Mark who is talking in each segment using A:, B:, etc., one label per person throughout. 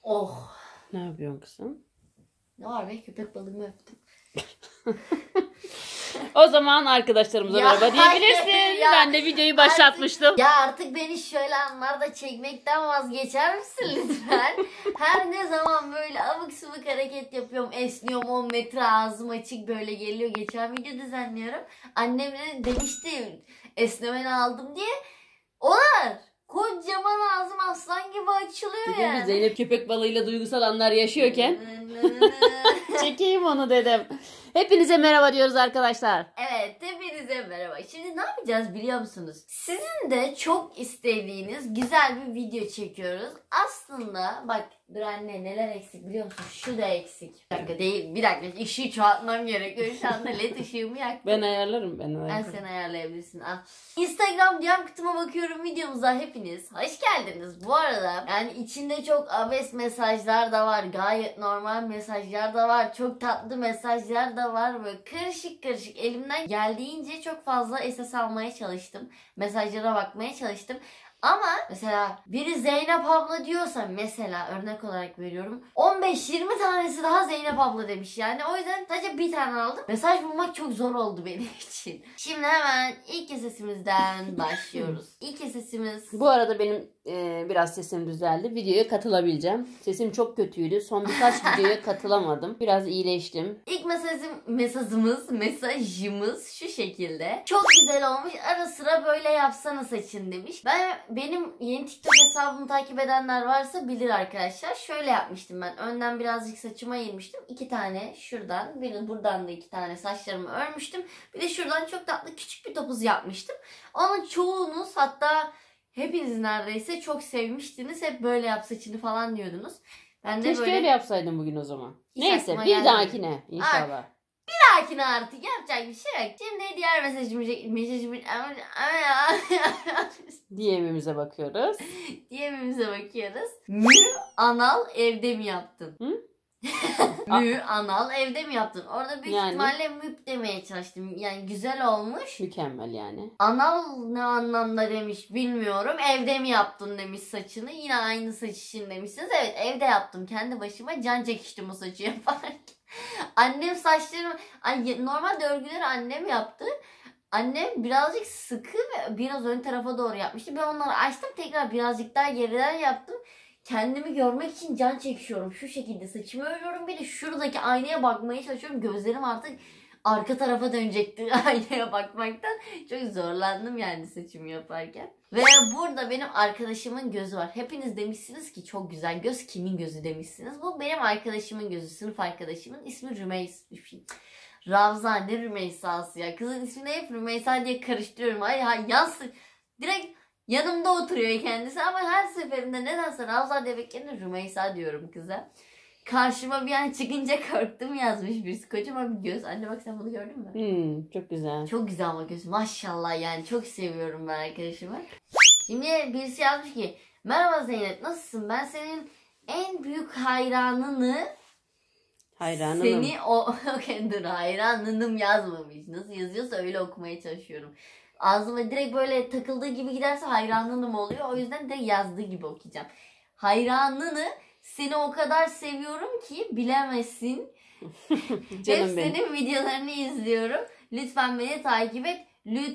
A: Oh.
B: Ne yapıyorsun kızım?
A: Ne var be, köpek balığımı öptüm.
B: O zaman arkadaşlarımıza
A: Ya
B: merhaba diyebilirsin.
A: hayır ya.
B: Ben de videoyu başlatmıştım.
A: Ya artık beni şöyle anlarda çekmekten vazgeçer misin lütfen? Her ne zaman böyle abuk subuk hareket yapıyorum, esniyorum, 10 metre ağzım açık böyle geliyor. Geçen video düzenliyorum. Annem de demişti esnemeni aldım diye. Olar. Kocaman ağzım aslan gibi açılıyor
B: Dedim
A: yani.
B: ki Zeynep köpek balığıyla duygusal anlar yaşıyorken çekeyim onu dedim. Hepinize merhaba diyoruz arkadaşlar.
A: Evet, hepinize merhaba. Şimdi ne yapacağız biliyor musunuz? Sizin de çok istediğiniz güzel bir video çekiyoruz. Aslında bak, dur anne, neler eksik biliyor musun? Şu da eksik. Bir dakika değil, bir dakika. Işığı çoğaltmam gerekiyor. Şu anda led ışığımı yaktım.
B: Ben ayarlarım.
A: Sen ayarlayabilirsin. Al. Instagram DM kutuma bakıyorum videomuza hepiniz. Hoş geldiniz. Bu arada yani içinde çok abes mesajlar da var. Gayet normal mesajlar da var. Çok tatlı mesajlar da var. Böyle karışık karışık. Elimden geldiğince çok fazla SS almaya çalıştım. Mesajlara bakmaya çalıştım. Ama mesela biri Zeynep abla diyorsa, mesela örnek olarak veriyorum, 15-20 tanesi daha Zeynep abla demiş yani. O yüzden sadece bir tane aldım. Mesaj bulmak çok zor oldu benim için. Şimdi hemen ilk sesimizden başlıyoruz. İlk sesimiz...
B: Bu arada benim biraz sesim düzeldi. Videoya katılabileceğim. Sesim çok kötüydü. Son birkaç videoya katılamadım. Biraz iyileştim.
A: İlk mesajımız şu şekilde. Çok güzel olmuş. Ara sıra böyle yapsana saçın demiş. Benim yeni TikTok hesabımı takip edenler varsa bilir arkadaşlar. Şöyle yapmıştım ben. Önden birazcık saçıma ayırmıştım. 2 tane şuradan, bir buradan da 2 tane saçlarımı örmüştüm. Bir de şuradan çok tatlı küçük bir topuz yapmıştım. Onun çoğunuz, hatta hepiniz neredeyse çok sevmiştiniz. Hep böyle yap saçını falan diyordunuz. Ben de
B: Keşke
A: böyle...
B: öyle yapsaydım bugün o zaman.
A: Hiç
B: Neyse,
A: aklıma
B: bir
A: gelmedi.
B: dahakine inşallah.
A: Sakin artık, yapacak bir şey yok. Şimdi diğer mesajımıza
B: DM'imize bakıyoruz.
A: bakıyoruz. Mü anal evde mi yaptın?
B: Hı?
A: Mü anal evde mi yaptın? Orada büyük ihtimalle müp demeye çalıştım. Yani güzel olmuş.
B: Mükemmel yani.
A: Anal ne anlamda demiş bilmiyorum. Evde mi yaptın demiş saçını. Yine aynı saç için demişsiniz. Evet, evde yaptım. Kendi başıma can çekiştim o saçı yaparken. Annem saçlarımı... Normalde örgüleri annem yaptı. Annem birazcık sıkı ve biraz ön tarafa doğru yapmıştı. Ben onları açtım, tekrar birazcık daha geriden yaptım. Kendimi görmek için can çekişiyorum. Şu şekilde saçımı örüyorum. Bir de şuradaki aynaya bakmaya çalışıyorum. Gözlerim artık arka tarafa dönecekti aynaya bakmaktan. Çok zorlandım yani saçımı yaparken. Ve burada benim arkadaşımın gözü var. Hepiniz demişsiniz ki çok güzel göz, kimin gözü demişsiniz. Bu benim arkadaşımın gözü. Sınıf arkadaşımın ismi Ravza, ne Rümeysa'sı ya. Kızın ismini hep Rümeysa diye karıştırıyorum. Yansın. Direkt yanımda oturuyor kendisi ama her seferinde nedense Ravza demeklerini Rümeysa diyorum kıza. Karşıma bir an çıkınca korktum yazmış birisi. Kocaman bir göz. Anne bak, sen bunu gördün mü?
B: Çok güzel.
A: Çok güzel ama göz. Maşallah yani. Çok seviyorum ben arkadaşımı. Şimdi birisi yazmış ki, merhaba Zeynep, nasılsın? Ben senin en büyük hayranını...
B: Hayranım.
A: Dur, hayranınım yazmamış. Nasıl yazıyorsa öyle okumaya çalışıyorum. Ağzıma direkt böyle takıldığı gibi giderse hayranınım oluyor. O yüzden de yazdığı gibi okuyacağım. Hayranını, seni o kadar seviyorum ki bilemezsin. Hep senin videolarını izliyorum. Lütfen beni takip et.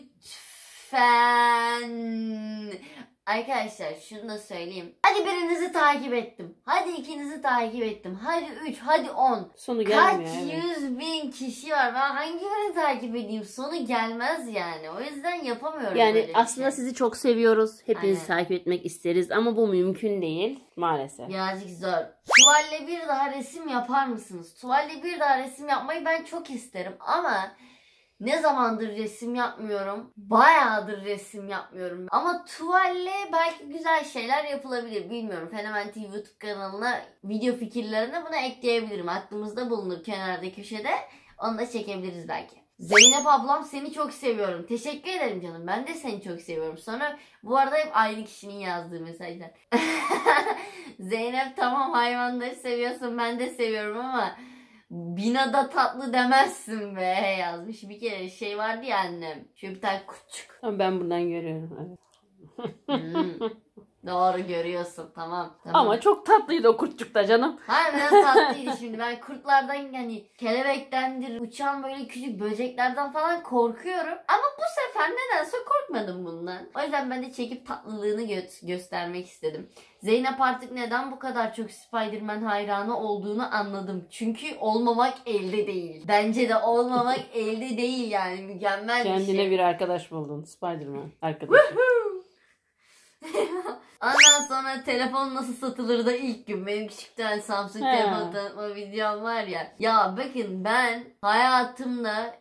A: Lütfen. Arkadaşlar şunu da söyleyeyim. Hadi birinizi takip ettim. Hadi ikinizi takip ettim. Hadi 3, hadi 10.
B: Sonu gelmiyor.
A: Kaç 100.000 kişi var. Ben hangi birini takip edeyim? Sonu gelmez yani. O yüzden yapamıyorum
B: yani
A: böyle
B: aslında
A: şey.
B: sizi çok seviyoruz. Hepinizi
A: Aynen.
B: takip etmek isteriz ama bu mümkün değil maalesef.
A: Birazcık zor. Tuvalle bir daha resim yapar mısınız? Tuvalle bir daha resim yapmayı ben çok isterim ama ne zamandır resim yapmıyorum? Bayağıdır resim yapmıyorum. Ama tuvalle belki güzel şeyler yapılabilir. Bilmiyorum. Fenomen TV YouTube kanalına video fikirlerine bunu ekleyebilirim. Aklımızda bulunur kenarda köşede. Onu da çekebiliriz belki. Zeynep ablam, seni çok seviyorum. Teşekkür ederim canım. Ben de seni çok seviyorum. Sonra bu arada hep aynı kişinin yazdığı mesajlar. Zeynep, tamam hayvanları seviyorsun, ben de seviyorum ama binada tatlı demezsin be yazmış. Bir kere şey vardı ya annem. Şöyle bir tane küçük.
B: Ama ben buradan görüyorum. Evet.
A: Doğru görüyorsun. Tamam. Tamam.
B: Ama çok tatlıydı o kurtçuk da canım.
A: Hayır, biraz tatlıydı şimdi. Ben kurtlardan, hani kelebektendir, uçan böyle küçük böceklerden falan korkuyorum. Ama bu sefer nedense korkmadım bundan. O yüzden ben de çekip tatlılığını göstermek istedim. Zeynep artık neden bu kadar çok Spider-Man hayranı olduğunu anladım. Çünkü olmamak elde değil. Bence de olmamak elde değil yani. Mükemmel bir şey.
B: Kendine bir arkadaş buldun. Spider-Man arkadaşı.
A: Ondan sonra telefon nasıl satılır da ilk gün benim küçükten Samsung
B: He.
A: telefon tanıtma videom var ya. Ya bakın, ben hayatımda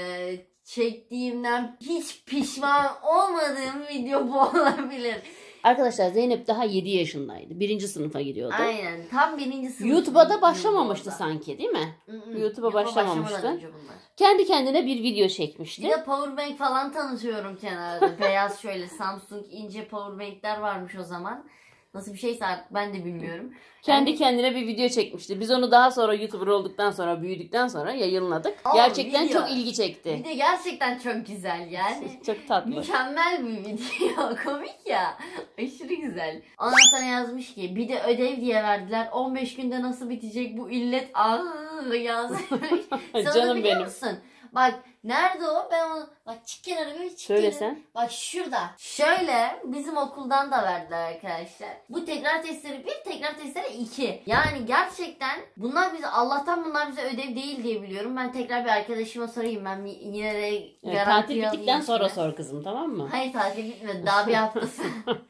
A: çektiğimden hiç pişman olmadığım video bu olabilir.
B: Arkadaşlar Zeynep daha 7 yaşındaydı. 1. sınıfa gidiyordu.
A: Aynen, tam 1. sınıf.
B: YouTube'a da başlamamıştı sanki, değil mi? YouTube'a
A: YouTube'a
B: başlamamıştı.
A: başlamadan önce bunlar.
B: Kendi kendine bir video
A: Bir
B: çekmişti.
A: de powerbank falan tanıtıyorum kenarda. Beyaz şöyle Samsung ince powerbankler varmış o zaman. Nasıl bir şeyse artık ben de bilmiyorum.
B: Kendi kendine bir video çekmişti. Biz onu daha sonra YouTuber olduktan sonra, büyüdükten sonra yayınladık.
A: Aa,
B: Gerçekten
A: video.
B: çok ilgi çekti.
A: Bir de gerçekten çok güzel yani.
B: Çok tatlı.
A: Mükemmel bir video. Komik ya. Aşırı güzel. Ondan sonra yazmış ki bir de ödev diye verdiler. 15 günde nasıl bitecek bu illet? Yazmış. Sen onu
B: Canım
A: biliyor
B: benim.
A: musun? Bak nerede o? Ben onu... Bak çık kenara, bir çık
B: Söylesen.
A: kenara. Bak şurada. Şöyle bizim okuldan da verdiler arkadaşlar. Bu tekrar testleri 1, tekrar testleri 2. Yani gerçekten bunlar bize, Allah'tan bunlar bize ödev değil diye biliyorum. Ben tekrar bir arkadaşıma sorayım. Ben yine de
B: Evet, tatil bittikten sonra sor kızım, tamam mı?
A: Hayır, tatil bitmedi. Daha bir haftası.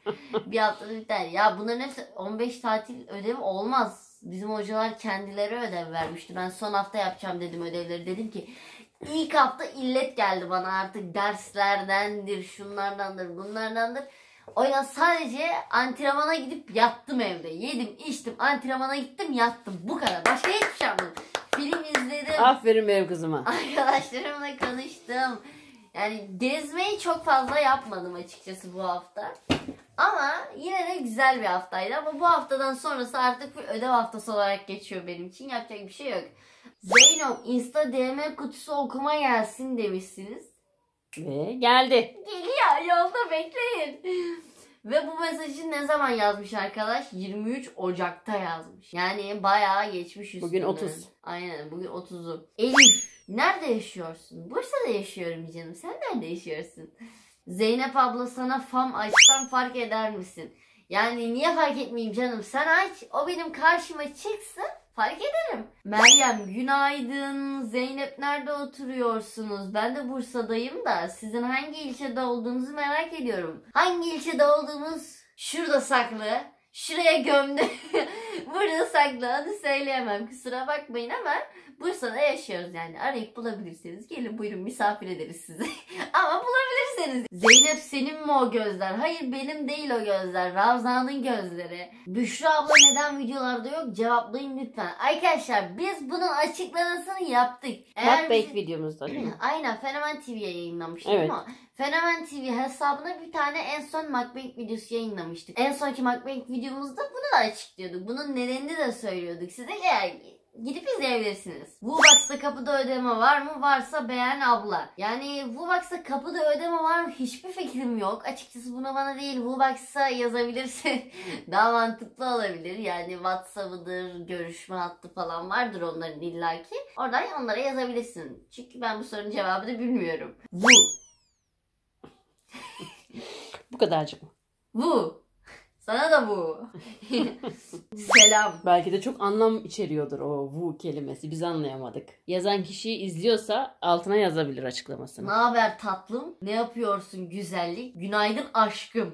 A: Bir haftada biter. Ya bunların hepsi 15 tatil ödevi olmaz. Bizim hocalar kendileri ödev vermişti. Ben son hafta yapacağım dedim ödevleri. Dedim ki ilk hafta illet geldi bana, artık derslerdendir, şunlardandır, bunlardandır. O yüzden sadece antrenmana gidip yattım evde. Yedim, içtim, antrenmana gittim, yattım. Bu kadar. Başka hiçbir şey yapmadım. Film izledim.
B: Aferin benim kızıma.
A: Arkadaşlarımla konuştum. Yani gezmeyi çok fazla yapmadım açıkçası bu hafta. Ama yine de güzel bir haftaydı. Ama bu haftadan sonrası artık full ödev haftası olarak geçiyor benim için. Yapacak bir şey yok. Zeyno, Insta DM kutusu okuma gelsin demişsiniz.
B: Ve geldi.
A: Geliyor, yolda bekleyin. Ve bu mesajı ne zaman yazmış arkadaş? 23 Ocak'ta yazmış. Yani bayağı geçmiş üstünden.
B: Bugün 30.
A: Aynen, bugün 30'u. Elif, nerede yaşıyorsun? Bursa'da yaşıyorum canım. Sen nerede yaşıyorsun? Zeynep abla, sana fam açsam fark eder misin? Yani niye fark etmeyeyim canım? Sen aç, o benim karşıma çıksın, fark ederim. Meryem, günaydın. Zeynep, nerede oturuyorsunuz? Ben de Bursa'dayım da sizin hangi ilçede olduğunuzu merak ediyorum. Hangi ilçede olduğumuz şurada saklı. Şuraya gömdü. Burada saklı. Adı söyleyemem. Kusura bakmayın ama Bursa'da yaşıyoruz yani. Arayıp bulabilirseniz gelin, buyurun, misafir ederiz sizi. Ama bulabilirseniz. Zeynep, senin mi o gözler? Hayır, benim değil o gözler. Ravza'nın gözleri. Büşra abla neden videolarda yok? Cevaplayın lütfen. Arkadaşlar biz bunun açıklamasını yaptık.
B: Mukbang videomuzda değil mi?
A: Aynen, Fenomen TV'ye yayınlamıştık
B: Evet.
A: ama Fenomen TV hesabına bir tane en son mukbang videosu yayınlamıştık. En sonki mukbang videomuzda bunu da açıklıyorduk. Bunun nedenini de söylüyorduk size. Eğer gidip izleyebilirsiniz. Vubox'ta kapıda ödeme var mı? Varsa beğen abla. Yani Vubox'ta kapıda ödeme var mı? Hiçbir fikrim yok. Açıkçası bunu bana değil, Vubox'a yazabilirsin. Daha mantıklı olabilir. Yani WhatsApp'ıdır, görüşme hattı falan vardır onların illaki. Oradan onlara yazabilirsin. Çünkü ben bu sorunun cevabını bilmiyorum.
B: Bu kadarcık mı?
A: Bu. Sana da bu. Selam.
B: Belki de çok anlam içeriyordur o "vu" kelimesi. Biz anlayamadık. Yazan kişi izliyorsa altına yazabilir açıklamasını.
A: Ne haber tatlım? Ne yapıyorsun güzellik? Günaydın aşkım.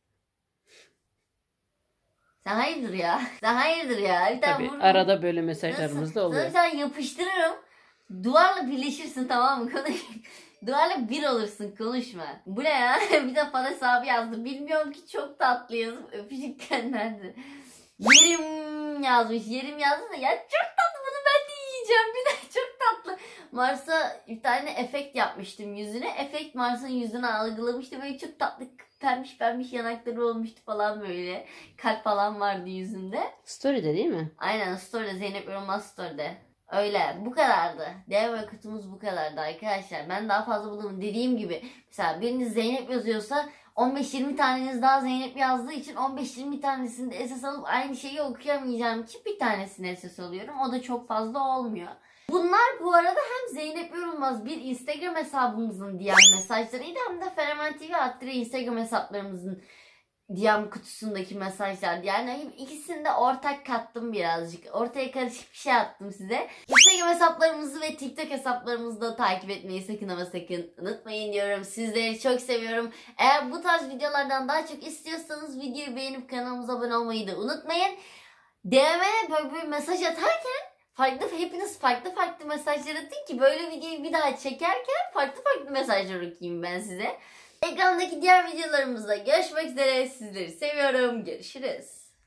A: Sen hayırdır ya? Sen hayırdır ya? Bir tane
B: Tabii
A: vururum.
B: arada böyle mesajlarımız da oluyor.
A: Sana bir tane yapıştırırım. Duvarla birleşirsin, tamam mı? Duvarla bir olursun, konuşma. Bu ne ya? Bir de fan hesabı yazdı. Bilmiyorum ki, çok tatlı yazıp öpücükten nerede? Yerim yazmış. Yerim yazdı da ya çok tatlı, bunu ben de yiyeceğim. Bir de çok tatlı. Mars'a bir tane efekt yapmıştım yüzüne. Efekt Mars'ın yüzünü algılamıştı. Böyle çok tatlı pembiş pembiş yanakları olmuştu falan böyle. Kalp falan vardı yüzünde.
B: Story'de değil mi?
A: Aynen, story'de, Zeynep Yorulmaz story'de. Öyle, bu kadardı. DM kutumuz bu kadardı arkadaşlar. Ben daha fazla bulamadım. Dediğim gibi mesela biriniz Zeynep yazıyorsa 15-20 taneniz daha Zeynep yazdığı için 15-20 tanesini de esas alıp aynı şeyi okuyamayacağım için bir tanesini esas alıyorum. O da çok fazla olmuyor. Bunlar bu arada hem Zeynep Yorulmaz bir Instagram hesabımızın DM mesajlarıydı hem de Fenomen TV @ Instagram hesaplarımızın DM kutusundaki mesajlar. Yani ikisini de ortak kattım birazcık. Ortaya karışık bir şey attım size. Instagram hesaplarımızı ve TikTok hesaplarımızı da takip etmeyi sakın ama sakın unutmayın diyorum. Sizleri çok seviyorum. Eğer bu tarz videolardan daha çok istiyorsanız videoyu beğenip kanalımıza abone olmayı da unutmayın. DM'ye böyle bir mesaj atarken hepiniz farklı mesajlar atın ki böyle videoyu bir daha çekerken farklı mesajlar okuyayım ben size. Ekrandaki diğer videolarımızda görüşmek üzere. Sizleri seviyorum. Görüşürüz.